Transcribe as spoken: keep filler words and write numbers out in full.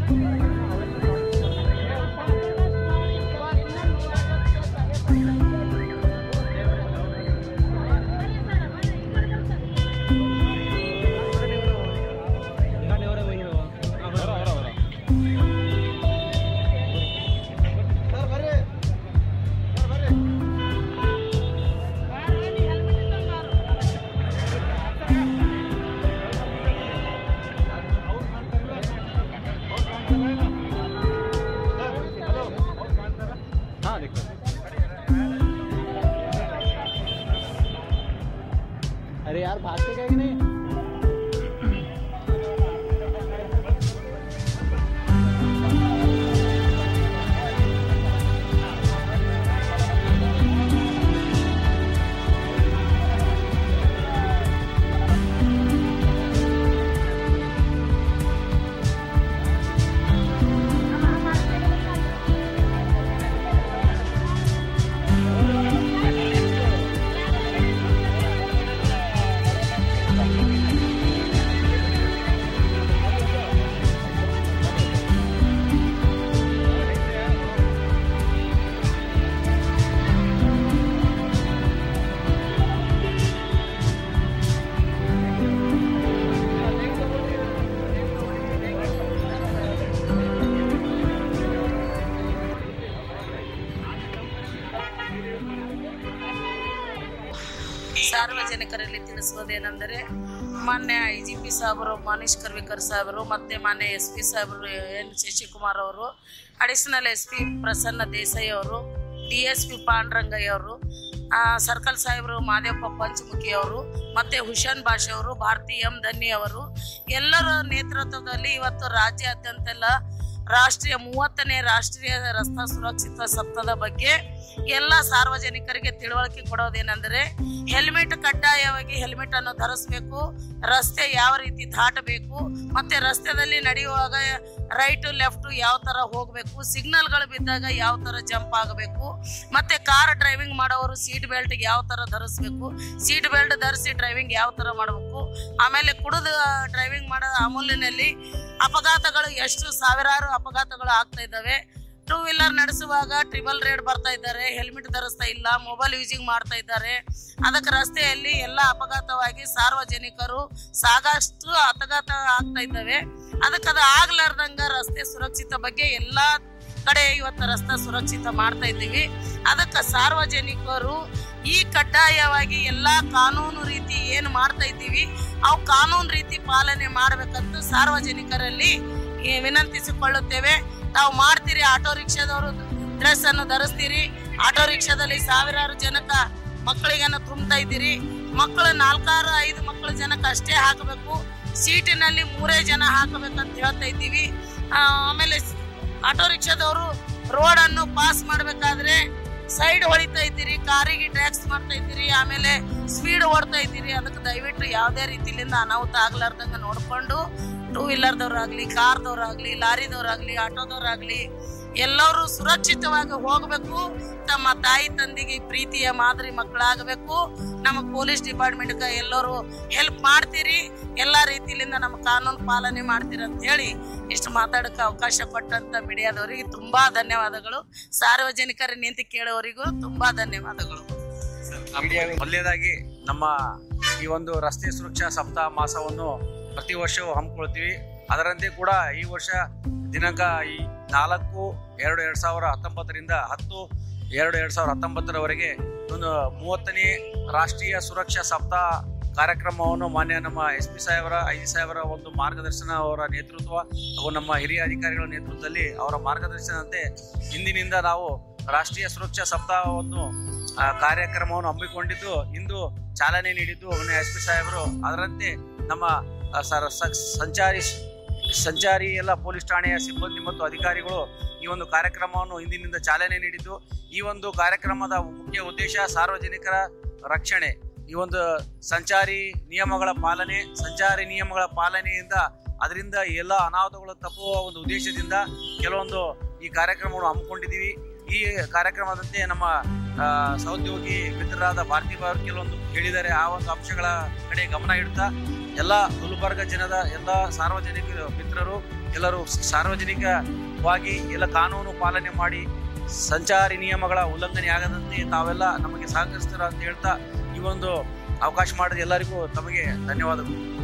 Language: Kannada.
अरे यार भागते क्या कि नहीं? ಸಾರ್ವಜನಿಕರಲ್ಲಿ ತಿಳಿಸುವುದೇನೆಂದರೆ ಮಾನ್ಯ ಐ ಜಿ ಪಿ ಸಾಹೇಬರು ಮನೀಶ್ ಕರ್ವಿಕರ್ ಸಾಹೇಬರು ಮತ್ತು ಮಾನ್ಯ ಎಸ್ ಪಿ ಸಾಹೇಬರು ಎನ್ ಶಶಿಕುಮಾರ್ ಅವರು, additional S P Prasanna Desai ಅವರು, ಡಿ ಎಸ್ ಪಿ ಪಾಂಡ್ರಂಗಯ್ಯ ಅವರು, ಸರ್ಕಲ್ ಸಾಹೇಬರು ಮಾದೇವಪ್ಪ ಪಂಚಮುಖಿ ಅವರು ಮತ್ತು ಹುಷೇನ್ ಭಾಷೆ ಅವರು, ಭಾರತಿ ಎಂ ಧನ್ನಿ ಅವರು ಎಲ್ಲರ ನೇತೃತ್ವದಲ್ಲಿ ಇವತ್ತು ರಾಜ್ಯಾದ್ಯಂತೆಲ್ಲ ರಾಷ್ಟ್ರೀಯ ಮೂವತ್ತನೇ ರಾಷ್ಟ್ರೀಯ ರಸ್ತಾ ಸುರಕ್ಷಿತ ಸಪ್ತಾಹದ ಬಗ್ಗೆ ಎಲ್ಲ ಸಾರ್ವಜನಿಕರಿಗೆ ತಿಳುವಳಿಕೆ ಕೊಡೋದೇನೆಂದರೆ ಹೆಲ್ಮೆಟ್ ಕಡ್ಡಾಯವಾಗಿ ಹೆಲ್ಮೆಟ್ ಅನ್ನು ಧರಿಸಬೇಕು, ರಸ್ತೆ ಯಾವ ರೀತಿ ದಾಟಬೇಕು ಮತ್ತೆ ರಸ್ತೆಯಲ್ಲಿ ನಡೆಯುವಾಗ ರೈಟ್ ಲೆಫ್ಟ್ ಯಾವ ತರ ಹೋಗಬೇಕು, ಸಿಗ್ನಲ್ಗಳು ಬಿದ್ದಾಗ ಯಾವ ತರ ಜಂಪ್ ಆಗಬೇಕು, ಮತ್ತೆ ಕಾರ್ ಡ್ರೈವಿಂಗ್ ಮಾಡೋರು ಸೀಟ್ ಬೆಲ್ಟ್ ಯಾವ ತರ ಧರಿಸಬೇಕು, ಸೀಟ್ ಬೆಲ್ಟ್ ಧರಿಸಿ ಡ್ರೈವಿಂಗ್ ಯಾವ ತರ ಮಾಡಬೇಕು, ಆಮೇಲೆ ಕುಡಿದು ಡ್ರೈವಿಂಗ್ ಮಾಡೋ ಅಮೂಲ್ಯನಲ್ಲಿ ಅಪಘಾತಗಳು ಎಷ್ಟು ಸಾವಿರಾರು ಅಪಘಾತಗಳು ಆಗ್ತಾ ಇದ್ದಾವೆ. ಟೂ ವೀಲರ್ ನಡೆಸುವಾಗ ಟ್ರಿಬಲ್ ರೇಡ್ ಬರ್ತಾ ಇದ್ದಾರೆ, ಹೆಲ್ಮೆಟ್ ಧರಿಸ್ತಾ ಇಲ್ಲ, ಮೊಬೈಲ್ ಯೂಸಿಂಗ್ ಮಾಡ್ತಾ ಇದ್ದಾರೆ. ಅದಕ್ಕೆ ರಸ್ತೆಯಲ್ಲಿ ಎಲ್ಲ ಅಪಘಾತವಾಗಿ ಸಾರ್ವಜನಿಕರು ಸಾಕಷ್ಟು ಅಪಘಾತ ಆಗ್ತಾ ಇದ್ದಾವೆ. ಅದಕ್ಕೆ ಅದು ಆಗ್ಲಾರ್ದಂಗ ರಸ್ತೆ ಸುರಕ್ಷಿತ ಬಗ್ಗೆ ಎಲ್ಲಾ ಕಡೆ ಇವತ್ತು ರಸ್ತೆ ಸುರಕ್ಷಿತ ಮಾಡ್ತಾ ಇದ್ದೀವಿ. ಅದಕ್ಕೆ ಸಾರ್ವಜನಿಕರು ಈ ಕಡ್ಡಾಯವಾಗಿ ಎಲ್ಲಾ ಕಾನೂನು ರೀತಿ ಏನು ಮಾಡ್ತಾ ಇದ್ದೀವಿ ಅವು ಕಾನೂನು ರೀತಿ ಪಾಲನೆ ಮಾಡಬೇಕಂತ ಸಾರ್ವಜನಿಕರಲ್ಲಿ ವಿನಂತಿಸಿಕೊಳ್ಳುತ್ತೇವೆ. ತಾವು ಮಾಡ್ತೀರಿ, ಆಟೋ ರಿಕ್ಷಾದವರು ಡ್ರೆಸ್ ಅನ್ನು ಧರಿಸ್ತೀರಿ, ಆಟೋ ರಿಕ್ಷಾದಲ್ಲಿ ಸಾವಿರಾರು ಜನಕ ಮಕ್ಕಳಿಗನ್ನು ತುಂಬ್ತಾ ಇದ್ದೀರಿ, ಮಕ್ಕಳು ನಾಲ್ಕಾರು ಐದು ಮಕ್ಕಳು ಜನಕ್ಕೆ ಅಷ್ಟೇ ಹಾಕಬೇಕು, ಸೀಟಿನಲ್ಲಿ ಮೂರೇ ಜನ ಹಾಕಬೇಕಂತ ಹೇಳ್ತಾ ಇದ್ದೀವಿ. ಆಮೇಲೆ ಆಟೋ ರಿಕ್ಷಾದವರು ರೋಡ್ ಅನ್ನು ಪಾಸ್ ಮಾಡಬೇಕಾದ್ರೆ ಸೈಡ್ ಹೊಡಿತಾ ಇದ್ದೀರಿ, ಕಾರಿಗೆ ಟ್ಯಾಕ್ಸ್ ಮಾಡ್ತಾ ಇದ್ದೀರಿ, ಆಮೇಲೆ ಸ್ಪೀಡ್ ಓಡ್ತಾ ಇದ್ದೀರಿ. ಅದಕ್ಕೆ ದಯವಿಟ್ಟು ಯಾವುದೇ ರೀತಿಯಿಂದ ಅನಾಹುತ ಆಗ್ಲಾರ್ದಂಗ ನೋಡ್ಕೊಂಡು ಟೂ ವೀಲರ್ದವ್ರಾಗ್ಲಿ, ಕಾರ್ದವ್ರಾಗ್ಲಿ, ಲಾರಿದವ್ರಾಗ್ಲಿ, ಆಟೋದವ್ರಾಗ್ಲಿ ಎಲ್ಲರೂ ಸುರಕ್ಷಿತವಾಗಿ ಹೋಗಬೇಕು. ತಮ್ಮ ತಾಯಿ ತಂದೆಗೆ ಪ್ರೀತಿಯ ಮಾದರಿ ಮಕ್ಕಳಾಗಬೇಕು. ನಮ್ಮ ಪೊಲೀಸ್ ಡಿಪಾರ್ಟ್ಮೆಂಟ್ ಎಲ್ಲರೂ ಹೆಲ್ಪ್ ಮಾಡ್ತೀರಿ, ಎಲ್ಲಾ ರೀತಿಯಿಂದ ನಮ್ಮ ಕಾನೂನು ಪಾಲನೆ ಮಾಡ್ತೀರಿ ಅಂತ ಹೇಳಿ ಇಷ್ಟು ಮಾತಾಡಕ್ಕೆ ಅವಕಾಶ ಕೊಟ್ಟಂತ ಮೀಡಿಯಾದವರಿಗೆ ತುಂಬಾ ಧನ್ಯವಾದಗಳು. ಸಾರ್ವಜನಿಕರ ನಿಂತು ಕೇಳೋರಿಗೂ ತುಂಬಾ ಧನ್ಯವಾದಗಳು. ಮೊದಲನೇದಾಗಿ ನಮ್ಮ ಈ ಒಂದು ರಸ್ತೆ ಸುರಕ್ಷಾ ಸಪ್ತಾಹ ಮಾಸವನ್ನು ಪ್ರತಿ ವರ್ಷವೂ ಹಮ್ಮಿಕೊಳ್ತೀವಿ. ಅದರಂತೆ ಕೂಡ ಈ ವರ್ಷ ದಿನಾಂಕ ಈ ನಾಲ್ಕು ಎರಡು ಎರಡ್ ಸಾವಿರ ಹತ್ತೊಂಬತ್ತರಿಂದ ಹತ್ತು ಎರಡು ಎರಡ್ ಸಾವಿರದ ಹತ್ತೊಂಬತ್ತರವರೆಗೆ ಒಂದು ಮೂವತ್ತನೇ ರಾಷ್ಟ್ರೀಯ ಸುರಕ್ಷಾ ಸಪ್ತಾಹ ಕಾರ್ಯಕ್ರಮವನ್ನು ಮಾನ್ಯ ನಮ್ಮ ಎಸ್ ಪಿ ಸಾಹೇಬರ ಐ ಜಿ ಸಾಹೇಬರ ಒಂದು ಮಾರ್ಗದರ್ಶನ, ಅವರ ನೇತೃತ್ವ ಹಾಗೂ ನಮ್ಮ ಹಿರಿಯ ಅಧಿಕಾರಿಗಳ ನೇತೃತ್ವದಲ್ಲಿ ಅವರ ಮಾರ್ಗದರ್ಶನದಂತೆ ಇಂದಿನಿಂದ ನಾವು ರಾಷ್ಟ್ರೀಯ ಸುರಕ್ಷಾ ಸಪ್ತಾಹವನ್ನು ಕಾರ್ಯಕ್ರಮವನ್ನು ಹಮ್ಮಿಕೊಂಡಿದ್ದು ಇಂದು ಚಾಲನೆ ನೀಡಿದ್ದು ಎಸ್ ಪಿ ಸಾಹೇಬರು. ಅದರಂತೆ ನಮ್ಮ ಸಂಚಾರಿ ಸಂಚಾರಿ ಎಲ್ಲ ಪೊಲೀಸ್ ಠಾಣೆಯ ಸಿಬ್ಬಂದಿ ಮತ್ತು ಅಧಿಕಾರಿಗಳು ಈ ಒಂದು ಕಾರ್ಯಕ್ರಮವನ್ನು ಇಂದಿನಿಂದ ಚಾಲನೆ ನೀಡಿದ್ದು, ಈ ಒಂದು ಕಾರ್ಯಕ್ರಮದ ಮುಖ್ಯ ಉದ್ದೇಶ ಸಾರ್ವಜನಿಕರ ರಕ್ಷಣೆ. ಈ ಒಂದು ಸಂಚಾರಿ ನಿಯಮಗಳ ಪಾಲನೆ, ಸಂಚಾರಿ ನಿಯಮಗಳ ಪಾಲನೆಯಿಂದ ಅದರಿಂದ ಎಲ್ಲ ಅನಾಹುತಗಳು ತಪ್ಪುವ ಒಂದು ಉದ್ದೇಶದಿಂದ ಕೆಲವೊಂದು ಈ ಕಾರ್ಯಕ್ರಮವನ್ನು ಹಮ್ಮಿಕೊಂಡಿದ್ದೀವಿ. ಈ ಕಾರ್ಯಕ್ರಮದಂತೆ ನಮ್ಮ ಸಹೋದ್ಯೋಗಿ ಮಿತ್ರರಾದ ಭಾರತಿ ಅವರು ಕೆಲವೊಂದು ಹೇಳಿದ್ದಾರೆ. ಆ ಒಂದು ಅಂಶಗಳ ಕಡೆ ಗಮನ ಇಡ್ತಾ ಎಲ್ಲ ಗುಲ್ಬರ್ಗ ಜನದ ಎಲ್ಲ ಸಾರ್ವಜನಿಕ ಮಿತ್ರರು ಎಲ್ಲರೂ ಸಾರ್ವಜನಿಕವಾಗಿ ಎಲ್ಲ ಕಾನೂನು ಪಾಲನೆ ಮಾಡಿ ಸಂಚಾರಿ ನಿಯಮಗಳ ಉಲ್ಲಂಘನೆ ಆಗದಂತೆ ತಾವೆಲ್ಲ ನಮಗೆ ಸಹಕರಿಸ್ತಾರ ಅಂತ ಹೇಳ್ತಾ ಈ ಒಂದು ಅವಕಾಶ ಮಾಡಿದ ಎಲ್ಲರಿಗೂ ತಮಗೆ ಧನ್ಯವಾದಗಳು.